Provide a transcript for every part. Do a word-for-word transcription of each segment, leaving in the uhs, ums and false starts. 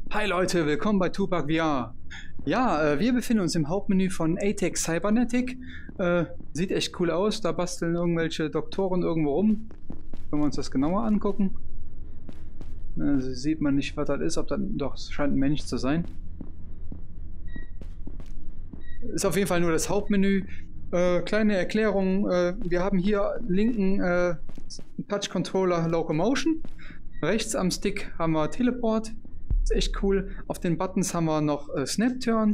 Hi Leute, willkommen bei Tupac V R. Ja, äh, wir befinden uns im Hauptmenü von A-Tech Cybernetic. Äh, sieht echt cool aus, da basteln irgendwelche Doktoren irgendwo rum. Wenn wir uns das genauer angucken. Äh, sieht man nicht, was das ist, ob das doch, es scheint ein Mensch zu sein. Ist auf jeden Fall nur das Hauptmenü. Äh, kleine Erklärung, äh, wir haben hier linken äh, Touch-Controller Locomotion. Rechts am Stick haben wir Teleport. Ist echt cool. Auf den Buttons haben wir noch äh, Snap-Turn.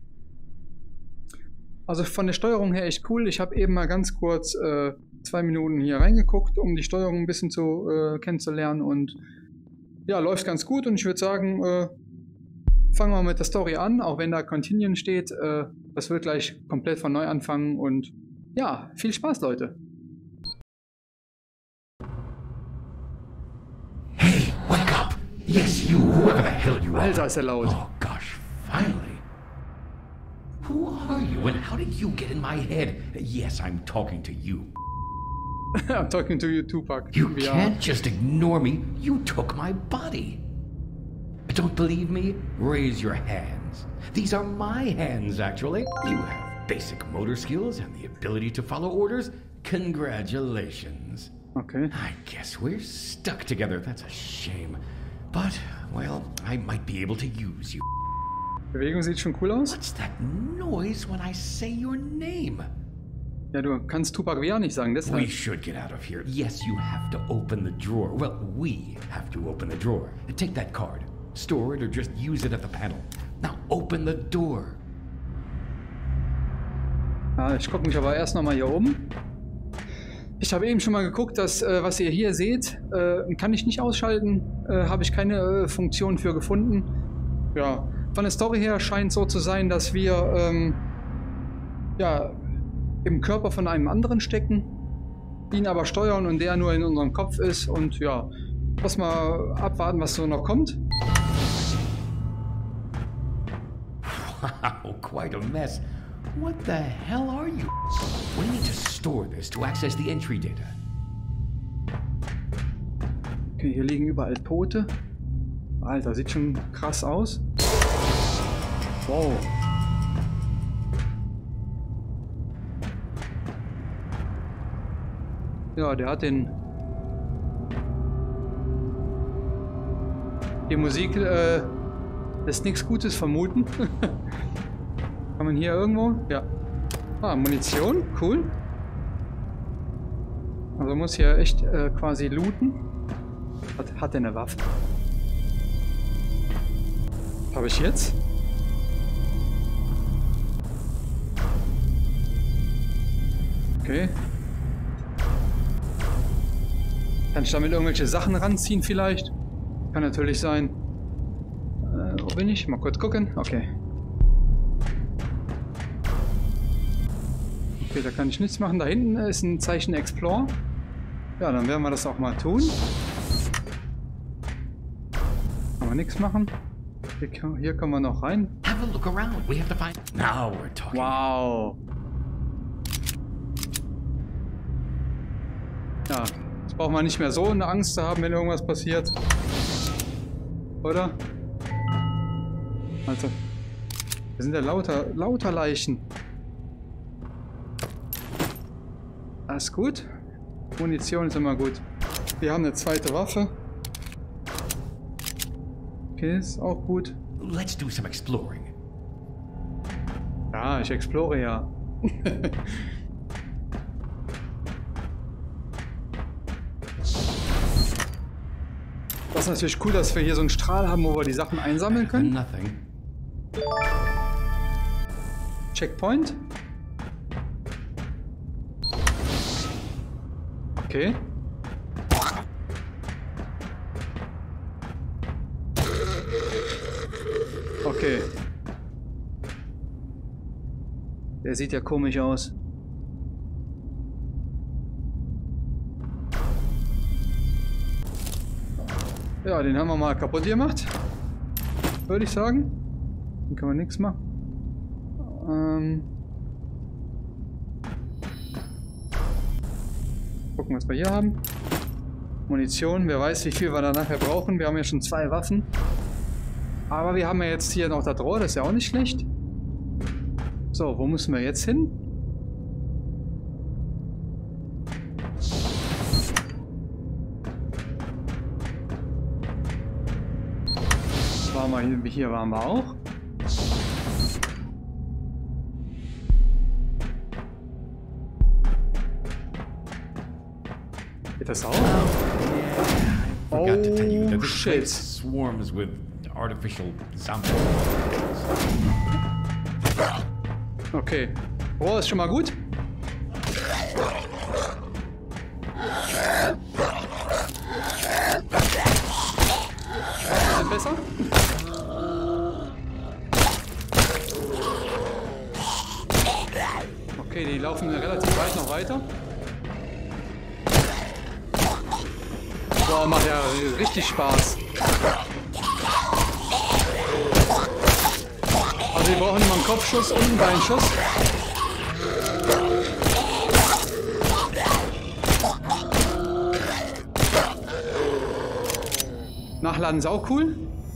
Also von der Steuerung her echt cool. Ich habe eben mal ganz kurz äh, zwei Minuten hier reingeguckt, um die Steuerung ein bisschen zu äh, kennenzulernen. Und ja, läuft ganz gut. Und ich würde sagen, äh, fangen wir mit der Story an, auch wenn da Continue steht. Äh, das wird gleich komplett von neu anfangen. Und ja, viel Spaß, Leute. Hey, wake up! Yes, you, whoever the hell you are. Alter, ist er laut. Oh gosh, finally. Who are you and how did you get in my head? Yes, I'm talking to you. I'm talking to you, Tupac. You V R. can't just ignore me. You took my body. Don't believe me? Raise your hands. These are my hands, actually. You have basic motor skills and the ability to follow orders. Congratulations. Okay. I guess we're stuck together. That's a shame. But, well, I might be able to use you. Bewegung sieht schon cool aus. What's that noise when I say your name? Ja, du kannst Tupac V R nicht sagen, We deshalb. should get out of here. Yes, you have to open the drawer. Well, we have to open the drawer. Take that card. Store it or just use it at the panel. Now open the door. Ja, ich gucke mich aber erst nochmal hier oben. Ich habe eben schon mal geguckt, dass, äh, was ihr hier seht, äh, kann ich nicht ausschalten. Äh, habe ich keine äh, Funktion für gefunden. Ja, von der Story her scheint so zu sein, dass wir ähm, ja, im Körper von einem anderen stecken, ihn aber steuern und der nur in unserem Kopf ist. Und ja, lass mal abwarten, was so noch kommt. Wow, quite a mess. What the hell are you? We need to store this to access the entry data. Okay, hier liegen überall Tote. Alter, sieht schon krass aus. Wow. Ja, der hat den... Die Musik äh, lässt nichts Gutes vermuten. Kann man hier irgendwo? Ja. Ah, Munition. Cool. Also muss hier echt äh, quasi looten. Hat, hat er eine Waffe? Habe ich jetzt? Okay. Kann ich damit irgendwelche Sachen ranziehen vielleicht? Kann natürlich sein. Äh, wo bin ich? Mal kurz gucken. Okay. Okay, da kann ich nichts machen. Da hinten ist ein Zeichen Explore. Ja, dann werden wir das auch mal tun. Kann man nichts machen. Hier, hier können wir noch rein. Have a look around. We have to find. Now we're talking. Wow. Ja, jetzt braucht man nicht mehr so eine Angst zu haben, wenn irgendwas passiert. Oder? Also, da sind ja lauter, lauter Leichen. Alles gut. Munition ist immer gut. Wir haben eine zweite Waffe. Okay, ist auch gut. Let's do some exploring. Ja, ich explore ja. Das ist natürlich cool, dass wir hier so einen Strahl haben, wo wir die Sachen einsammeln können. Nothing. Checkpoint. Okay. Okay. Der sieht ja komisch aus. Ja, den haben wir mal kaputt gemacht. Würde ich sagen. Den kann man nichts machen. Ähm Gucken, was wir hier haben. Munition, wer weiß, wie viel wir da nachher brauchen. Wir haben ja schon zwei Waffen. Aber wir haben ja jetzt hier noch das Rohr, das ist ja auch nicht schlecht. So, wo müssen wir jetzt hin? Waren wir hier, hier waren wir auch. Geht das auch? I forgot to tell you that Oh, this shit. place swarms with artificial zombies. Okay. Rohr ist schon mal gut. Bisschen besser. Okay, die laufen relativ weit noch weiter. Boah, macht ja richtig Spaß. Also wir brauchen immer einen Kopfschuss und einen Beinschuss. Nachladen ist auch cool.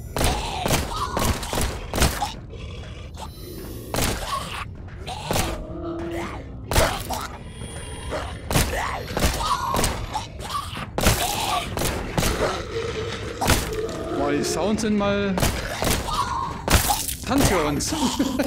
Boah, die Sounds sind mal Hand für uns.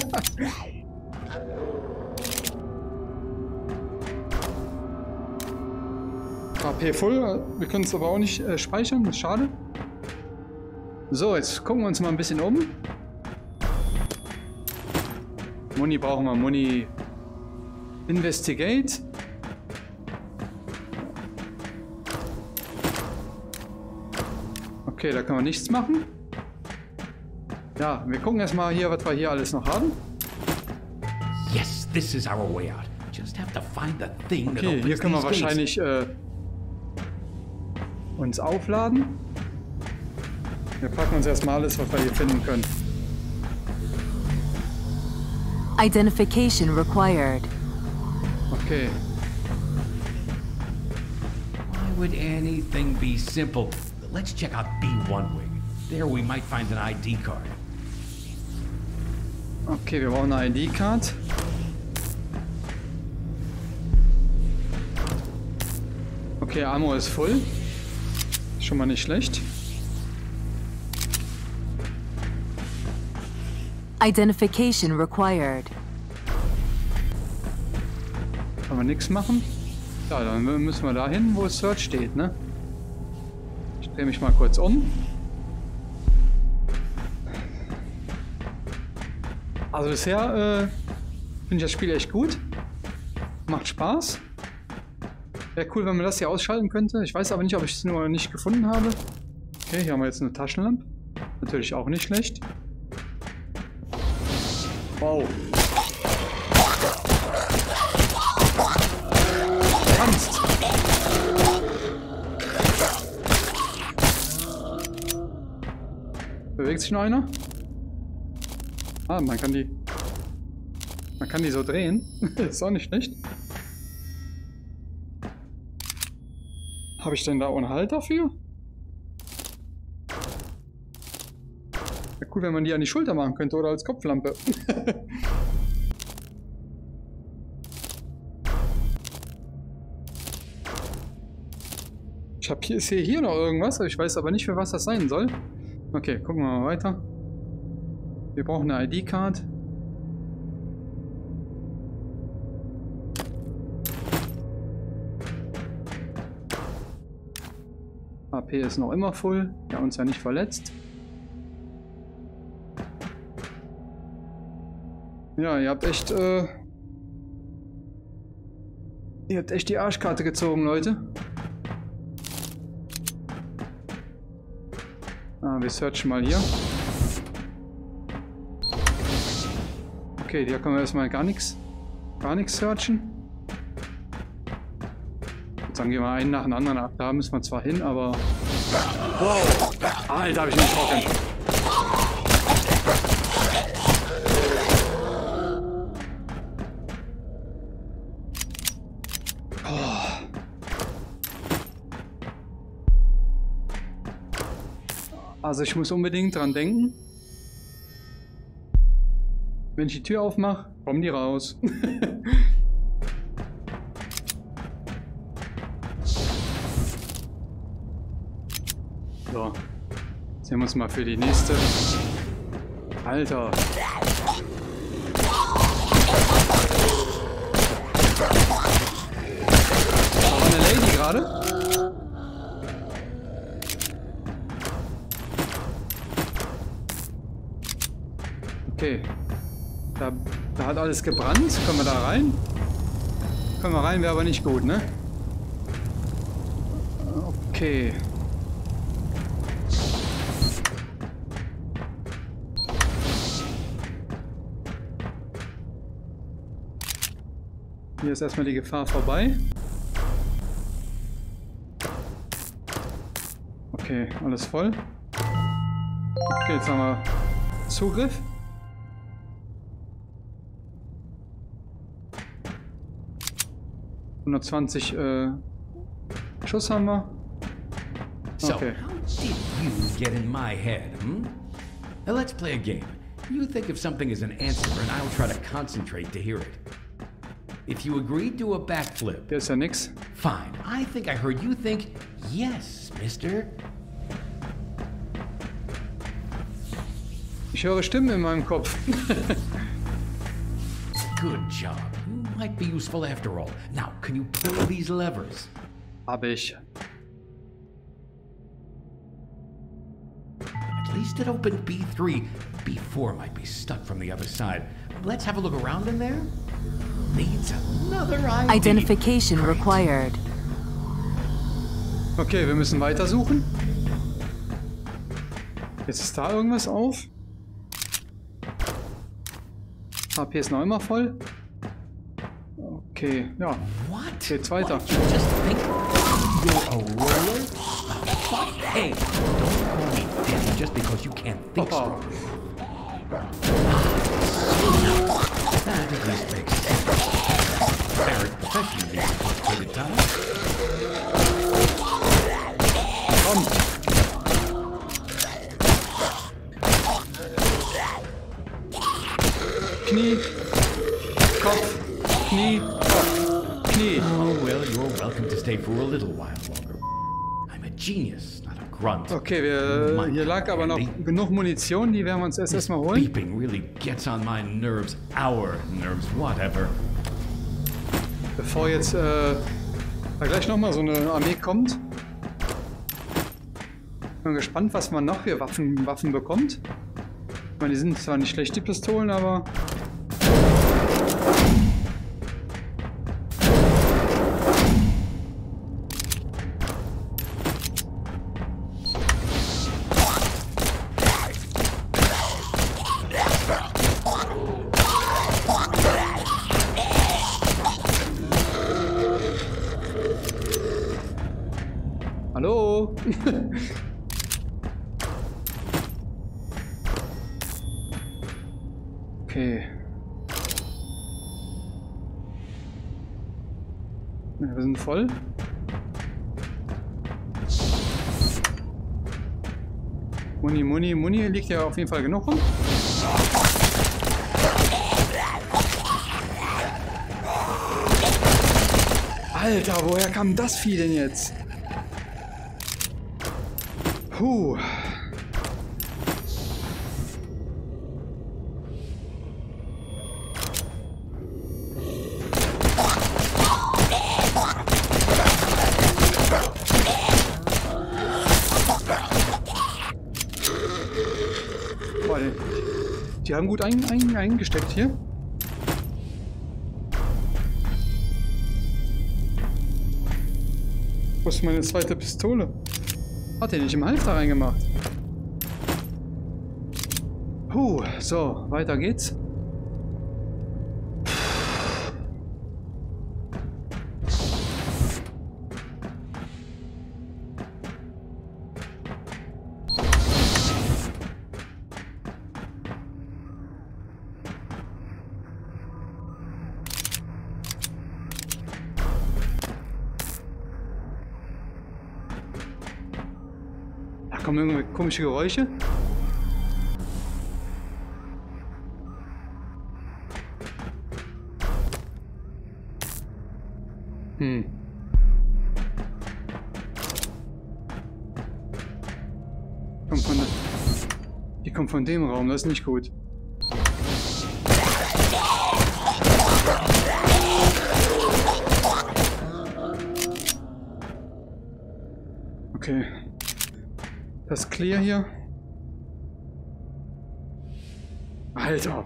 H P voll, wir können es aber auch nicht äh, speichern, das ist schade. So, jetzt gucken wir uns mal ein bisschen um. Muni brauchen wir, Muni. Investigate. Okay, da können wir nichts machen. Ja, wir gucken erstmal hier, was wir hier alles noch haben. Yes, this is our way out. Just have to find the thing that Okay, opens hier können wir these gates. wahrscheinlich äh, uns aufladen. Wir packen uns erstmal alles, was wir hier finden können. Identification required. Okay. Why would anything be simple? Let's check out B one wing. There we might find an I D card. Okay, wir brauchen eine I D-Card. Okay, Ammo ist voll. Schon mal nicht schlecht. Identification required. Kann man nichts machen? Ja, dann müssen wir dahin, wo Search steht, ne? Ich drehe mich mal kurz um. Also bisher äh, finde ich das Spiel echt gut. Macht Spaß. Wäre cool, wenn man das hier ausschalten könnte. Ich weiß aber nicht, ob ich es nur nicht gefunden habe. Okay, hier haben wir jetzt eine Taschenlampe. Natürlich auch nicht schlecht. Wow. Tanzt. Bewegt sich noch einer? Ah, man kann die... Man kann die so drehen. Ist auch nicht schlecht. Habe ich denn da ohne Halt dafür? Wäre cool, wenn man die an die Schulter machen könnte oder als Kopflampe. Ich habe hier, sehe hier noch irgendwas, ich weiß aber nicht, für was das sein soll. Okay, gucken wir mal weiter. Wir brauchen eine I D-Card. H P ist noch immer voll. Ja, uns ja nicht verletzt. Ja, ihr habt echt, äh... Ihr habt echt die Arschkarte gezogen, Leute. Ah, wir searchen mal hier. Okay, hier können wir erstmal gar nichts, gar nichts searchen. Jetzt sagen wir mal einen nach dem anderen ab. Da müssen wir zwar hin, aber... Wow! Alter, hab ich nicht trocken. Also ich muss unbedingt dran denken, Wenn ich die Tür aufmache, kommen die raus. So. Sehen wir uns mal für die nächste. Alter. Da war eine Lady gerade. Okay. Da, da hat alles gebrannt. Können wir da rein? Können wir rein, wäre aber nicht gut, ne? Okay. Hier ist erstmal die Gefahr vorbei. Okay, alles voll. Okay, jetzt haben wir Zugriff. hundertzwanzig äh, Schuss haben wir. Okay. So, how did you get in my head, hmm? Now let's play a game. You think of something as an answer, and I'll try to concentrate to hear it. If you agree, do a backflip. Hier ist ja nix. Fine. I think I heard you think, yes, mister. Ich höre Stimmen in meinem Kopf. Good job. You might be useful after all. Now, can you pull these levers? Habe ich. At least it opened B three. B four might be stuck from the other side. Let's have a look around in there. Needs another I D. Identification Great. required. Okay, wir müssen weitersuchen. Jetzt ist da irgendwas auf. H P ist noch immer voll. Okay, ja. What? Geht's weiter. What? You just think you're a roller? Fuck. Hey, don't call me Daddy just because you can't think Opa. straight. That at least makes sense. Very professionally educated, Tom. Komm. Knie. Kopf. Knie. Kopf. Knie. Oh, well, you're welcome to stay for a little while longer. I'm a genius, not a grunt. Okay, wir, hier lag aber noch genug Munition, die werden wir uns erst erstmal holen. Beeping really gets on my nerves. Our nerves, whatever. Bevor jetzt äh, da gleich nochmal so eine Armee kommt. Bin gespannt, was man noch für Waffen, Waffen bekommt. Ich meine, die sind zwar nicht schlecht, die Pistolen, aber... Hallo? Okay. Ja, wir sind voll. Muni, Muni, Muni liegt ja auf jeden Fall genug rum. Alter, woher kam das Vieh denn jetzt? Puh. Boah, die, die haben gut ein, ein, eingesteckt hier. Wo ist meine zweite Pistole? Hat er nicht im Hals da reingemacht. Puh, so, weiter geht's. Da kommen irgendwie komische Geräusche. Hm. Kommt von der... Die kommt von dem Raum, das ist nicht gut. Okay. Das ist clear hier. Alter.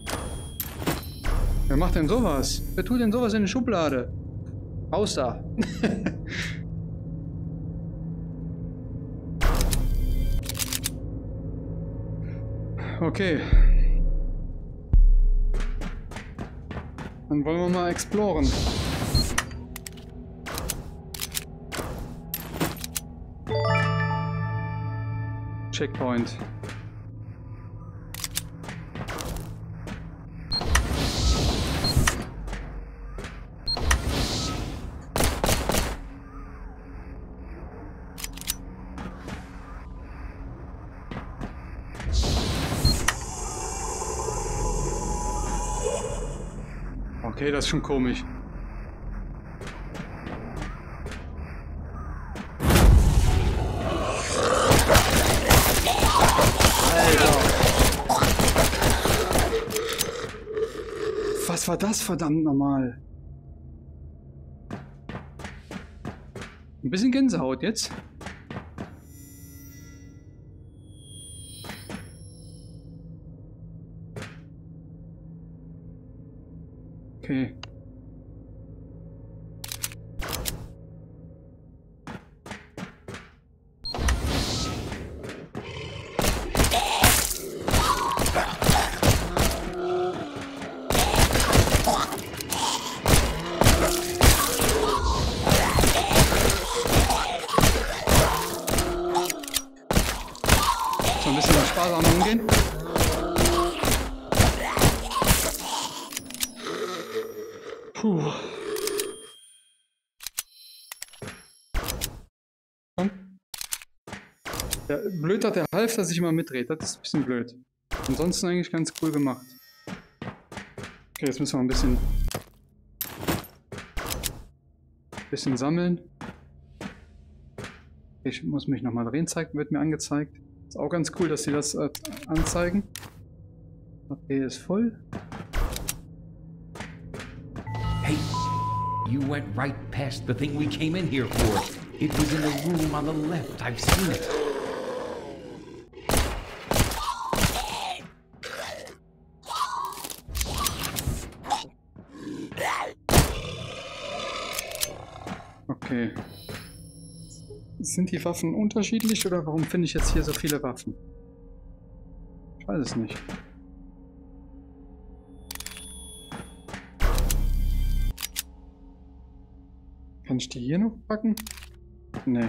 Wer macht denn sowas? Wer tut denn sowas in die Schublade? Raus da. Okay. Dann wollen wir mal exploren. Checkpoint. Okay, das ist schon komisch. Was war das, verdammt nochmal? Ein bisschen Gänsehaut jetzt. Okay. So ein bisschen sparsam umgehen. Puh. Komm. Ja, blöd, dass der Halfter sich immer mitdreht. Das ist ein bisschen blöd. Ansonsten eigentlich ganz cool gemacht. Okay, jetzt müssen wir ein bisschen... bisschen sammeln. Ich muss mich nochmal drehen, zeigt, wird mir angezeigt. Ist auch ganz cool, dass sie das äh, anzeigen. Okay, ist voll. Hey, you went right past the thing we came in here for. It was in the room on the left. I've seen it. Okay. Sind die Waffen unterschiedlich oder warum finde ich jetzt hier so viele Waffen? Ich weiß es nicht. Kann ich die hier noch packen? Nee.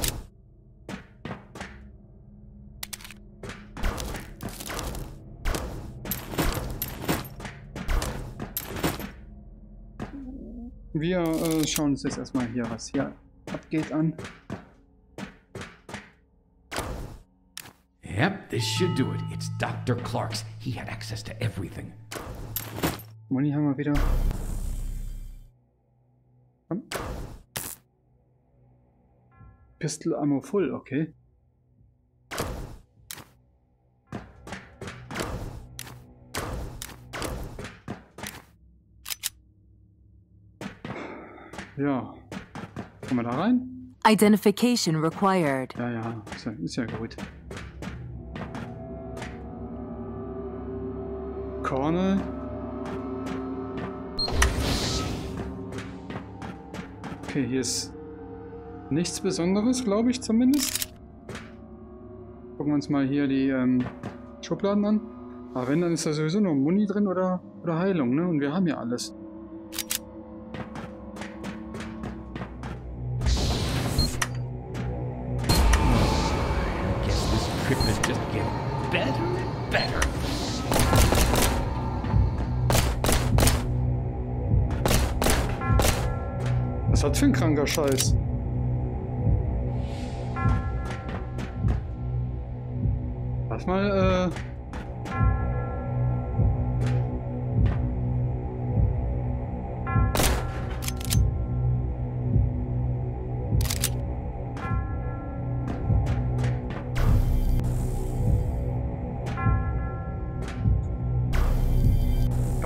Wir äh, schauen uns jetzt erstmal hier, was hier abgeht, an. Yep, this should do it. It's Doctor Clark's. He had access to everything. Moni haben wir wieder. Komm. Pistol Ammo full, okay. Ja. Kommen wir da rein? Identification required. Ja, ja, ist ja, ist ja gut. Cornel. Okay, hier ist nichts Besonderes, glaube ich zumindest. Gucken wir uns mal hier die ähm, Schubladen an. Aber wenn, dann ist da sowieso nur Muni drin oder, oder Heilung, ne? Und wir haben ja alles. Trip is just getting better and better. Was hat für ein kranker Scheiß? Lass mal, äh...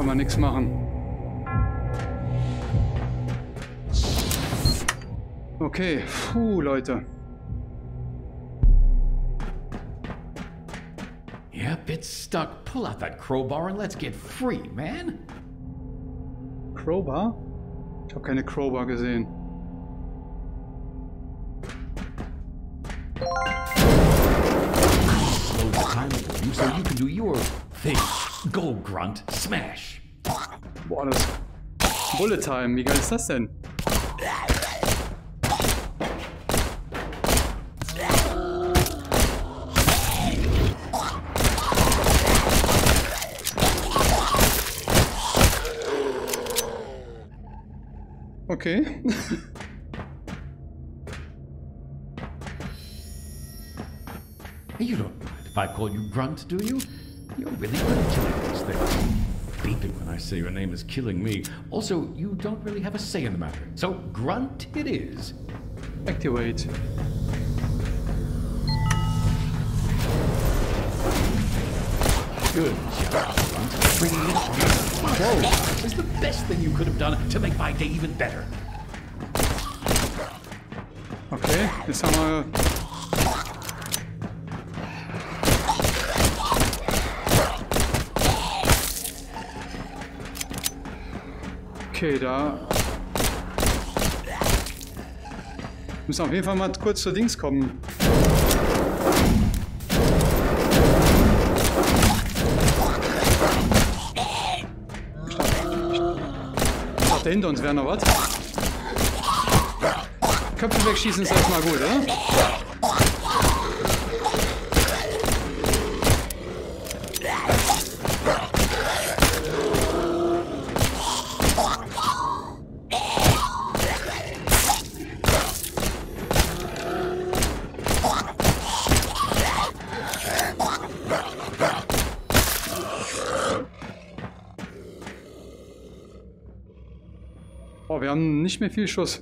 kann man nichts machen. Okay, puh, Leute. Yep, it's stuck. Pull out that crowbar and let's get free, man. Crowbar? Ich habe keine Crowbar gesehen. Slow the time for you so you can do your thing. Go, Grunt. Smash. Boah, das Bullet Time. Wie geil ist das denn? Okay. You don't mind if I call you Grunt, do you? You're really good at killing these things. Beeping when I say your name is killing me. Also, you don't really have a say in the matter. So, Grunt it is. Activate. Good job, Grunt. Bringing it on. Whoa, is the best thing you could have done to make my day even better. Okay, jetzt haben wir... Okay, da... Müssen auf jeden Fall mal kurz zu Dings kommen. Ich dachte, hinter uns wäre noch was. Köpfe wegschießen ist erstmal gut, oder? Oh, wir haben nicht mehr viel Schuss.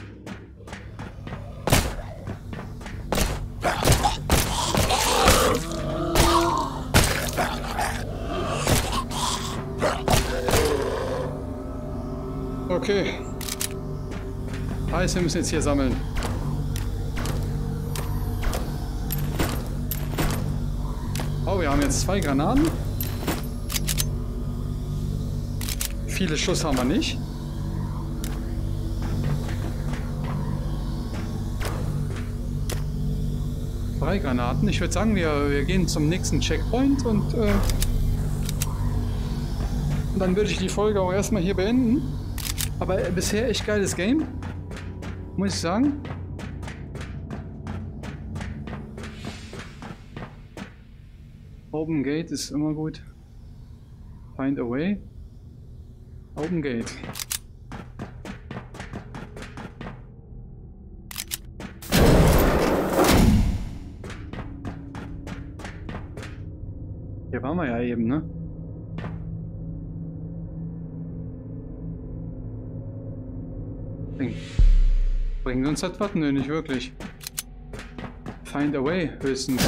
Okay. Heißt, wir müssen jetzt hier sammeln. Oh, wir haben jetzt zwei Granaten. Viele Schuss haben wir nicht. Drei Granaten. Ich würde sagen, wir, wir gehen zum nächsten Checkpoint und äh, dann würde ich die Folge auch erstmal hier beenden. Aber bisher echt geiles Game, muss ich sagen. Open Gate ist immer gut. Find a way. Open Gate. Hier waren wir ja eben, ne? Bring. Bringt uns das was? Nö, nicht wirklich. Find a way, höchstens.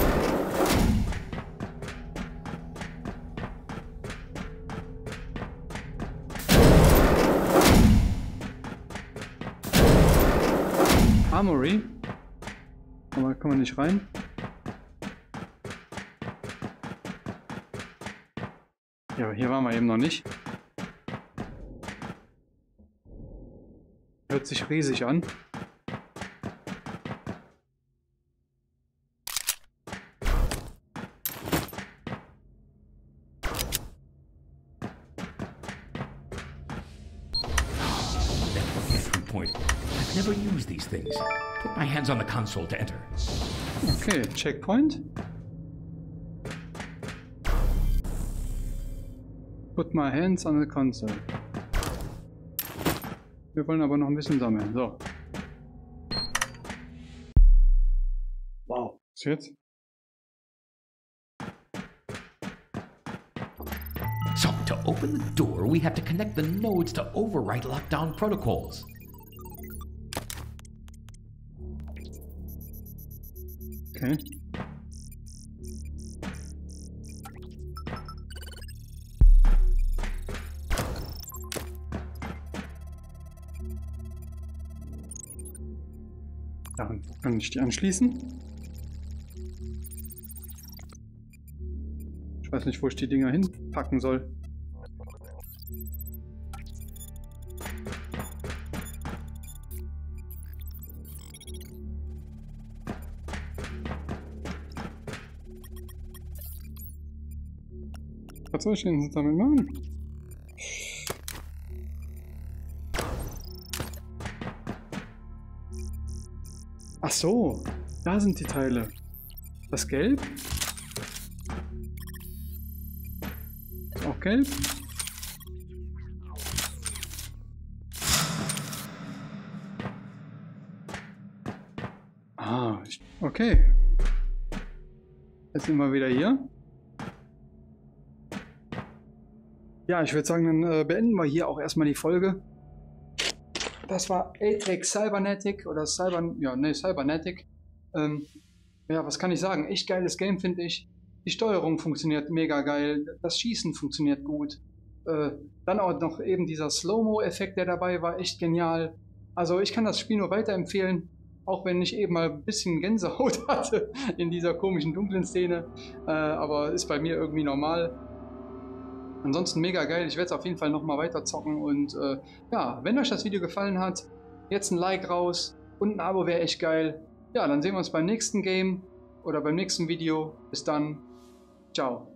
Armory. Aber kann man nicht rein. Ja, hier waren wir eben noch nicht. Hört sich riesig an. Point. I've never used these things. Put my hands on the console to enter. Okay, Checkpoint. Put my hands on the console. Wir wollen aber noch ein bisschen sammeln. So. Wow. Was jetzt? So, to open the door, we have to connect the nodes to overwrite lockdown protocols. Okay. Ja, kann ich die anschließen? Ich weiß nicht, wo ich die Dinger hinpacken soll. Was soll ich denn damit machen? Ach so, da sind die Teile. Das Gelb? Ist auch gelb? Ah, ich, okay. Jetzt sind wir wieder hier. Ja, ich würde sagen, dann äh, beenden wir hier auch erstmal die Folge. Das war Atrix Cybernetic oder Cyber, ja, ne, Cybernetic. Ähm, ja, was kann ich sagen? Echt geiles Game, finde ich. Die Steuerung funktioniert mega geil, das Schießen funktioniert gut. Äh, dann auch noch eben dieser Slow-Mo-Effekt, der dabei war, echt genial. Also ich kann das Spiel nur weiterempfehlen, auch wenn ich eben mal ein bisschen Gänsehaut hatte in dieser komischen dunklen Szene. Äh, aber ist bei mir irgendwie normal. Ansonsten mega geil, ich werde es auf jeden Fall nochmal weiter zocken und äh, ja, wenn euch das Video gefallen hat, jetzt ein Like raus und ein Abo wäre echt geil. Ja, dann sehen wir uns beim nächsten Game oder beim nächsten Video. Bis dann, ciao.